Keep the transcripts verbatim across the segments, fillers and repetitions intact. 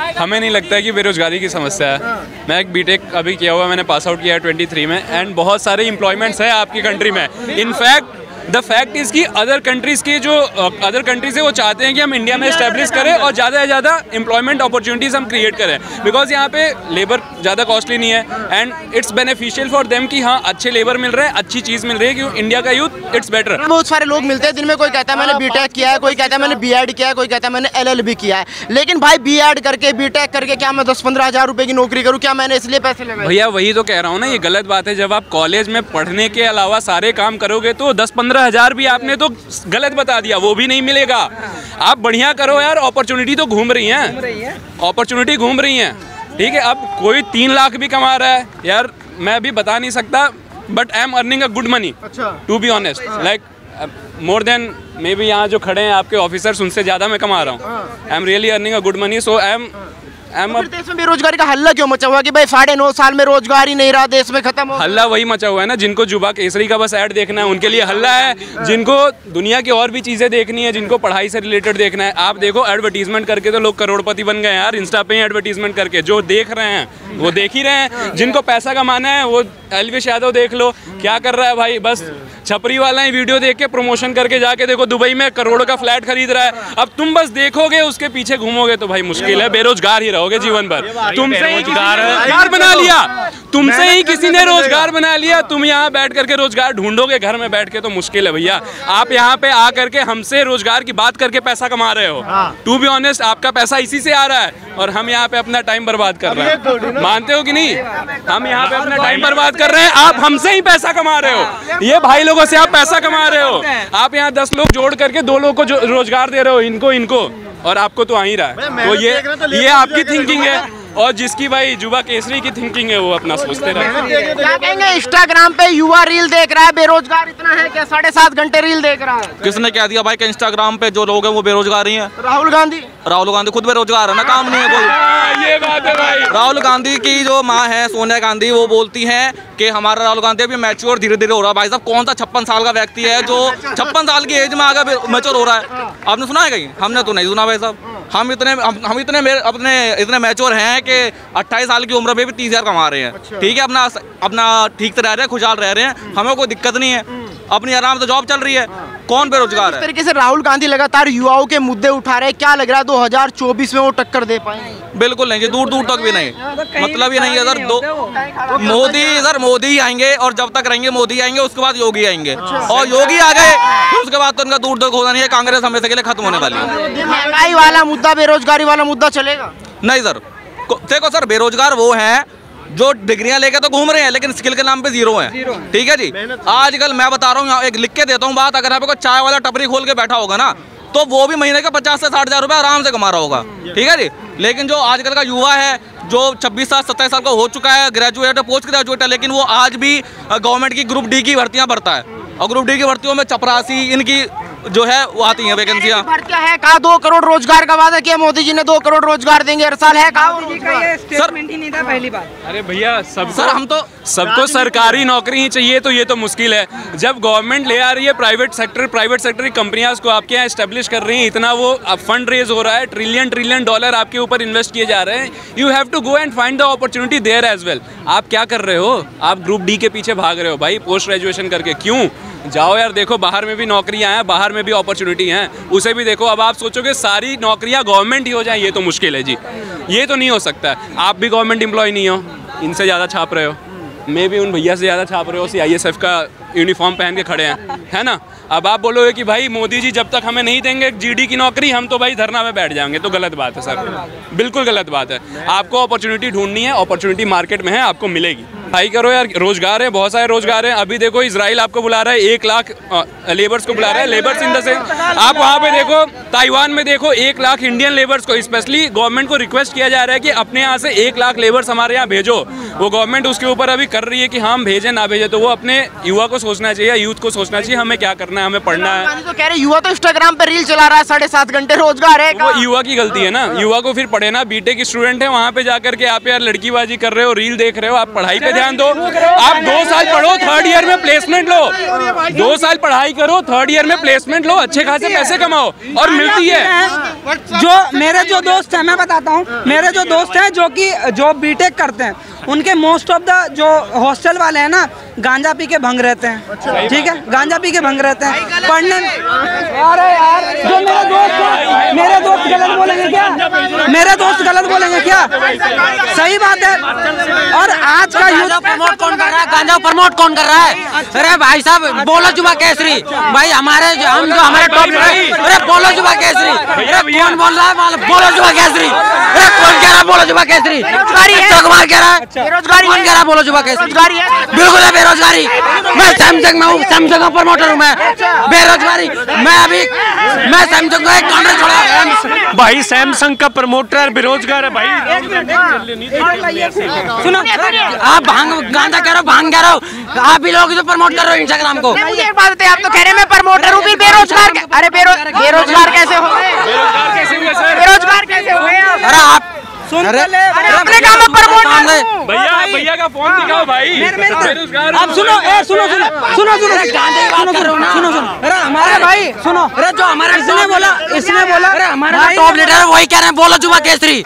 हमें नहीं लगता है कि बेरोजगारी की समस्या है। मैं एक बीटेक अभी किया हुआ, मैंने पास आउट किया है ट्वेंटी थ्री में, एंड बहुत सारे एम्प्लॉयमेंट्स है आपकी कंट्री में। इनफैक्ट द फैक्ट इज़ कि अदर कंट्रीज़ के जो अदर कंट्रीज़ है वो चाहते हैं कि हम इंडिया में इस्टेब्लिश करें और ज़्यादा से ज़्यादा एम्प्लॉयमेंट अपॉर्चुनिटीज़ हम क्रिएट करें, बिकॉज यहाँ पे लेबर ज़्यादा कॉस्टली नहीं है and it's beneficial for them कि हाँ अच्छे लेबर मिल रहे हैं, अच्छी चीज़ मिल रही है, क्योंकि इंडिया का यूथ इट्स बेटर। बहुत सारे लोग मिलते हैं जिनमें कोई कहता है मैंने बीटेक किया है, कोई कहता है मैंने बीएड किया है, कोई कहता है मैंने एलएलबी किया है। लेकिन भाई बीएड करके बीटेक करके क्या मैं दस पंद्रह हजार रुपए की नौकरी करूँ? क्या मैंने इसलिए पैसे लगाए? भैया वही तो कह रहा हूँ ना, ये गलत बात है। जब आप कॉलेज में पढ़ने के अलावा सारे काम करोगे तो दस पंद्रह हजार भी आपने तो गलत बता दिया, वो भी नहीं मिलेगा। आप बढ़िया करो यार, अपॉर्चुनिटी तो घूम रही है, अपॉर्चुनिटी घूम रही है, ठीक है। अब कोई तीन लाख भी कमा रहा है यार, मैं भी बता नहीं सकता, but I am earning a good money to be honest, like more than maybe यहाँ जो खड़े हैं आपके ऑफिसर्स, उनसे ज़्यादा मैं कमा रहा हूँ। I am really earning a good money, so I am तो फिर देश में बेरोजगारी का हल्ला क्यों मचा हुआ कि भाई साढ़े नौ साल में रोजगार ही नहीं रहा, देश में खत्म हो? हल्ला वही मचा हुआ है ना, जिनको जुबा केसरी का बस ऐड देखना है उनके लिए हल्ला है, जिनको दुनिया की और भी चीज़ें देखनी है, जिनको पढ़ाई से रिलेटेड देखना है। आप देखो एडवर्टीजमेंट करके तो लोग करोड़पति बन गए यार, इंस्टा पे ही एडवर्टीजमेंट करके। जो देख रहे हैं वो देख ही रहे हैं, जिनको पैसा कमाना है वो एलविश यादव देख लो क्या कर रहा है भाई, बस छपरी वाला ही वीडियो देख के प्रमोशन करके जाके देखो दुबई में करोड़ों का फ्लैट खरीद रहा है। अब तुम बस देखोगे उसके पीछे घूमोगे तो भाई मुश्किल है, बेरोजगार ही रहोगे जीवन भर। तुमसे ही रोजगार बना लिया, तुमसे ही किसी ने रोजगार बना लिया, तुम यहाँ बैठ करके रोजगार ढूंढोगे घर में बैठ के तो मुश्किल है भैया। आप यहाँ पे आ करके हमसे रोजगार की बात करके पैसा कमा रहे हो, टू बी ऑनेस्ट आपका पैसा इसी से आ रहा है, और हम यहाँ पे अपना टाइम बर्बाद कर रहे हैं। मानते हो कि नहीं? हम यहाँ पे अपना टाइम बर्बाद कर रहे हैं, आप हमसे ही पैसा कमा रहे हो। ये भाई लोगों से आप पैसा कमा रहे हो, आप यहाँ दस लोग जोड़ करके दो लोग को रोजगार दे रहे हो, इनको इनको, और आपको तो आ ही रहा है। तो ये ये आपकी थिंकिंग है, और जिसकी भाई जुबा केसरी की थिंकिंग है वो अपना सोचते रहे। क्या कहेंगे, इंस्टाग्राम पे युवा रील देख रहा है, बेरोजगार इतना है क्या? साढ़े सात घंटे रील देख रहा है। किसने क्या दिया भाई कि इंस्टाग्राम पे जो लोग हैं वो बेरोजगार ही हैं? राहुल गांधी राहुल गांधी खुद बेरोजगार है ना, काम नहीं है कोई। ये बात है भाई। राहुल गांधी की जो माँ है सोनिया गांधी, वो बोलती हैं कि हमारा राहुल गांधी अभी मैच्योर धीरे धीरे हो रहा है। भाई साहब कौन सा छप्पन साल का व्यक्ति है जो छप्पन साल की एज में आगे मैच्योर हो रहा है? आपने सुना है कहीं? हमने तो नहीं सुना भाई साहब। हम इतने हम, हम इतने अपने इतने मैच्योर हैं कि अट्ठाईस साल की उम्र में भी तीस हजार कमा रहे हैं, ठीक है, अपना अपना ठीक से रह रहे हैं, खुशहाल रह रहे हैं, हमें कोई दिक्कत नहीं है, अपनी आराम से जॉब चल रही है। कौन बेरोजगार है? इस तरीके से राहुल गांधी लगातार युवाओं के मुद्दे उठा रहे हैं, क्या लग रहा है दो हज़ार चौबीस में वो टक्कर दे पाएंगे? बिल्कुल नहीं जी, दूर दूर तक भी नहीं, मतलब ही नहीं है सर। दो मोदी सर मोदी ही आएंगे, और जब तक रहेंगे मोदी आएंगे, उसके बाद योगी आएंगे, और योगी आ गए तो उसके बाद तो उनका दूर तक होना नहीं है। कांग्रेस हमेशा के लिए खत्म होने वाली है। महंगाई वाला मुद्दा, बेरोजगारी वाला मुद्दा चलेगा? नहीं सर, देखो सर, बेरोजगार वो हैं जो डिग्रियां लेके तो घूम रहे हैं लेकिन स्किल के नाम पे जीरो है, ठीक है जी। आजकल मैं बता रहा हूँ, एक लिख के देता हूँ बात, अगर यहाँ पे कोई चाय वाला टपरी खोल के बैठा होगा ना, तो वो भी महीने का पचास से साठ हजार रुपए आराम से कमा रहा होगा, ठीक है जी। लेकिन जो आजकल का युवा है जो छब्बीस साल सत्ताईस साल का हो चुका है, ग्रेजुएट है, पोस्ट ग्रेजुएट है, लेकिन वो आज भी गवर्नमेंट की ग्रुप डी की भर्तियां भरता है, और ग्रुप डी की भर्तियों में चपरासी इनकी जो है वो आती हैं वैकेंसियां। भर्तियां है कहा? दो करोड़ रोजगार का वादा किया मोदी जी ने, दो करोड़ रोजगार देंगे हर साल, है कहा? स्टेटमेंट ही नहीं था पहली बार। अरे भैया सब सर हम तो सबको सरकारी नौकरी ही चाहिए, तो ये तो मुश्किल है। जब गवर्नमेंट ले आ रही है प्राइवेट सेक्टर प्राइवेट सेक्टर की कंपनियां को आपके यहाँ एस्टेब्लिश कर रही हैं, इतना वो फंड रेज हो रहा है, ट्रिलियन ट्रिलियन डॉलर आपके ऊपर इन्वेस्ट किए जा रहे हैं, you have to go and find the opportunity there as well. आप क्या कर रहे हो? आप ग्रुप डी के पीछे भाग रहे हो भाई, पोस्ट ग्रेजुएशन करके। क्यों? जाओ यार, देखो बाहर में भी नौकरियां हैं, बाहर में भी अपॉर्चुनिटी हैं, उसे भी देखो। अब आप सोचोगे सारी नौकरियां गवर्नमेंट ही हो जाए, ये तो मुश्किल है जी, ये तो नहीं हो सकता। आप भी गवर्नमेंट एम्प्लॉय नहीं हो, इनसे ज़्यादा छाप रहे हो, मैं भी उन भैया से ज़्यादा छाप रहे हो, सी आई एस एफ का यूनिफॉर्म पहन के खड़े हैं, है ना। अब आप बोलोगे कि भाई मोदी जी जब तक हमें नहीं देंगे जीडी की नौकरी, हम तो भाई धरना में बैठ जाएंगे, तो गलत बात है सर, बिल्कुल गलत बात है। आपको अपॉर्चुनिटी ढूंढनी है, अपॉर्चुनिटी मार्केट में है, आपको मिलेगी। ट्राई करो यार, रोजगार है, बहुत सारे रोजगार हैं। अभी देखो इजराइल आपको बुला रहा है, एक लाख लेबर्स को बुला रहा है, लेबर्स इन द सेंस। आप वहाँ पे देखो, ताइवान में देखो, एक लाख इंडियन लेबर्स को, स्पेशली गवर्नमेंट को रिक्वेस्ट किया जा रहा है कि अपने यहाँ से एक लाख लेबर्स हमारे यहाँ भेजो। वो गवर्नमेंट उसके ऊपर अभी कर रही है कि हम भेजें ना भेजें, तो वो अपने युवा को सोचना चाहिए, यूथ को सोचना चाहिए, हमें क्या करना है, हमें पढ़ना है। तो कह रहे युवा तो इंस्टाग्राम पे रील चला रहा है, साढ़े सात घंटे रोजगार है, वो युवा की गलती है ना। युवा को फिर पढ़े ना, बीटेक स्टूडेंट है, वहाँ पे जाकर के आप यार लड़कीबाजी कर रहे हो, रील देख रहे हो, आप पढ़ाई पे ध्यान ध्यान दो। आप दो साल पढ़ो, थर्ड ईयर में प्लेसमेंट लो, दो साल पढ़ाई करो, थर्ड ईयर में प्लेसमेंट लो, अच्छे खासे पैसे कमाओ और मिलती है। जो मेरे जो दोस्त हैं, मैं बताता हूँ, मेरे जो दोस्त हैं जो कि जो बीटेक करते हैं, उनके मोस्ट ऑफ द जो हॉस्टल वाले हैं ना, गांजा पी के भंग रहते हैं। ठीक है, गांजा पी के भंग रहते हैं पढ़ने। अरे यार, जो मेरे दोस्त मेरे दोस्त गलत बोलेंगे क्या? मेरे दोस्त गलत बोलेंगे क्या? सही बात है। और आज का यूथ प्रमोट कौन कर रहा है? गांजा प्रमोट कौन कर रहा है? अरे भाई साहब, बोलो जुबा केसरी भाई, हमारे हम जो हमारे टॉप, अरे बोलो जुबा केसरी। अरे कौन बोल रहा है? बोलो जुबा केसरी। अरे कौन कह रहा है बोलो जुबा केसरी? कुमार कह रहा है बेरोजगारी। कौन कह रहा है बोलो जुबा केसरी? बिल्कुल है बेरोजगारी। मैं सैमसंग में हूँ, सैमसंग का प्रमोटर हूँ मैं। बेरोजगारी मैं अभी मैं सैमसंग का एक काउंटर छोड़ा। भाई सैमसंग का प्रमोटर बेरोजगार है भाई। सुनो, आप भांग गांजा कह रहे हो, भांग कह रहे हो, आप भी लोग जो प्रमोट कर रहे हो इंस्टाग्राम को। मुझे एक बात बताइए, आप तो कह रहे हैं मैं प्रमोटर हूँ, फिर बेरोजगार। अरे बेरोजगार कैसे हो गए? बेरोजगार कैसे हो गए? अरे आप सुन, अरे अपने काम में प्रमोट भैया भैया का फोन दिखाओ भाई। बेरोजगार अब सुनो, ए सुनो सुनो सुनो सुनो सुनो सुनो सुनो सुनो अरे हमारे भाई सुनो, अरे जो हमारा इसने बोला इसने बोला अरे हमारा टॉप लीडर है, वही कह रहे हैं बोलो जुबा केसरी।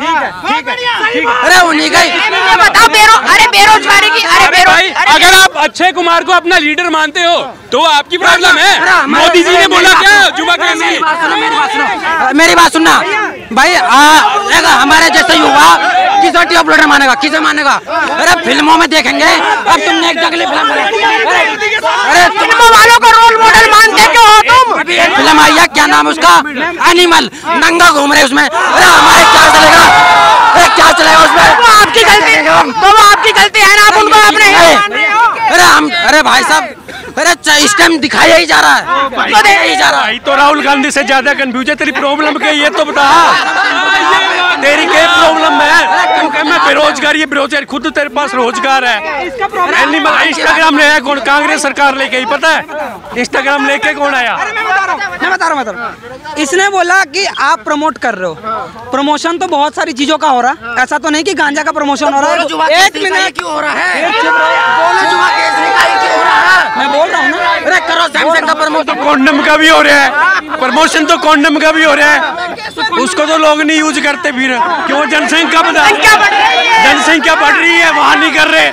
अरे उन्हीं का ही बताओ। बेरो अरे बेरोजगारी की, अरे बेरो अगर आप अक्षय कुमार को अपना लीडर मानते हो तो आपकी प्रॉब्लम है। मोदी जी ने बोला क्या जुबा केसरी? मेरी बात सुनो, मेरी बात सुनना भाई। हमारे जैसे युवा किसे टॉप लीडर मानेगा, किसे मानेगा? अरे फिल्मों में देखेंगे, अब तुमने एक जंगली फिल्म, अरे फिल्मों वालों को रोल मॉडल मानते क्यों हो तुम? अभी एक फिल्म आई है, क्या नाम है उसका? एनिमल, नंगा घूम रहे उसमें। अरे हमारे क्या चलेगा? अरे क्या चलेगा उसमें? वो आपकी गलती, तो वो आपकी गलती है ना, आप उनको अपने। अरे हम अरे भाई साहब, अरे इस टाइम दिखाया ही जा रहा है, तो दिखाया ही जा रहा है। भाई तो राहुल गांधी से ज्यादा कंफ्यूज है। तेरी प्रॉब्लम क्या है ये तो बता। तेरी क्या प्रॉब्लम है? क्योंकि मैं बेरोजगारी है, बेरोजगारी खुद तेरे पास रोजगार है। एनिमल इंस्टाग्राम ले आया कौन? कांग्रेस सरकार लेके ही, पता है इंस्टाग्राम लेके कौन आया? मैं बता रहा हूँ मैं बता रहा हूँ इसने बोला कि आप प्रमोट कर रहे हो। प्रमोशन तो बहुत सारी चीजों का हो रहा है, ऐसा तो नहीं कि गांजा का प्रमोशन हो रहा है। एक मिनट, क्यों हो रहा है? बोलो जुबा केसरी का ही क्यों हो रहा है? मैं बोल रहा हूँ ना। अरे करो सैमसंग का प्रमोशन। कॉन्डम का भी हो रहा है प्रमोशन, तो कॉन्डम का भी हो रहा है। उसको तो लोग नहीं यूज करते, फिर क्यों? जनसंख्या बढ़ जनसंख्या बढ़ रही है, वहाँ नहीं कर रहे।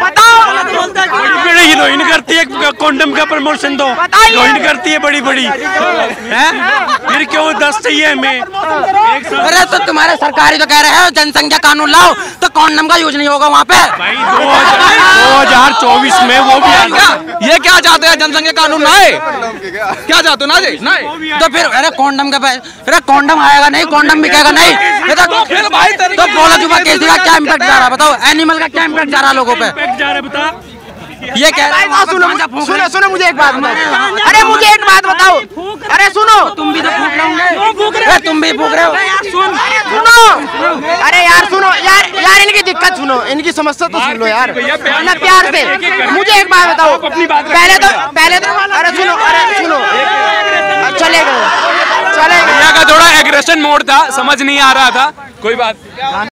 बड़ी बड़ी हीरोइन करती है कॉन्डम का प्रमोशन, तो हीरोइन करती है बड़ी बड़ी है, फिर क्यों दस चाहिए हमें? अरे तो तुम्हारे सरकारी तो कह रहे हैं जनसंख्या कानून लाओ तो कॉन्डम का यूज नहीं होगा वहाँ पे। भाई दो हजार चौबीस में वो भी ये क्या चाहते हैं? जनसंख्या कानून ना आए? क्या चाहते हो? ना जी ना? तो फिर अरे कॉन्डम का, अरे कॉन्डम आएगा नहीं, कॉन्डम बिकेगा नहीं। ये तो फिर भाई तो बोलो जुबा केसरी का क्या इम्पैक्ट जा रहा है बताओ? एनिमल का क्या इम्पैक्ट जा रहा है लोगों पे? जा रहा है बता। ये कह रहे हैं सुनो सुनो सुनो मुझे एक बात बताओ। अरे मुझे एक बात बताओ। अरे सुनो, तुम भी तो फूक रहे होंगे, तुम भी फूक रहे हो। सुनो, अरे यार सुनो यार, यार इनकी दिक्कत सुनो, इनकी समस्या तो सुन लो यार, ना प्यार से। मुझे एक बात बताओ, पहले तो पहले तो अरे सुनो, अरे सुनो, चले गए चले गए भैया का थोड़ा एग्रेशन मोड था, समझ नहीं आ रहा था, कोई बात।